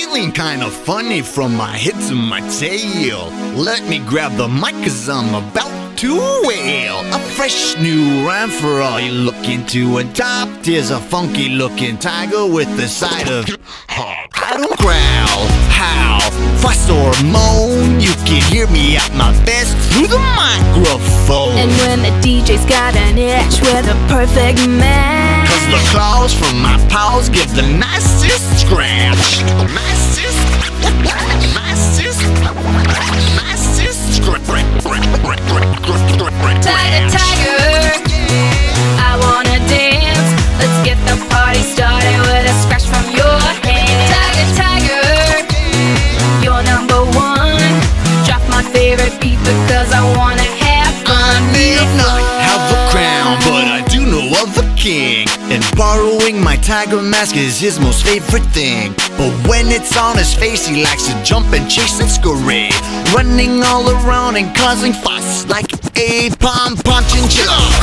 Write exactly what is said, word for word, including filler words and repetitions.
feeling kinda funny from my head to my tail. Let me grab the mic cause I'm about to wail. A fresh new rhyme for all you looking to adopt. Here's a funky looking tiger with the side of hop. I don't growl, howl, fuss or moan. You can hear me at my best through the microphone. And when the D J's got an itch, we're the perfect match. Cause the claws from my paws give the nicest scratch. Nicest, nicest, nicest scratch. Tiger, tiger, I wanna dance. Let's get the party started with a scratch from your hand. Tiger, tiger, you're number one. Drop my favorite beat because I wanna have fun. I may not have the crown, but I do know of the king. And borrowing my tiger mask is his most favorite thing. But when it's on his face, he likes to jump and chase and scurry, running all around and causing fuss like a palm punching chiller.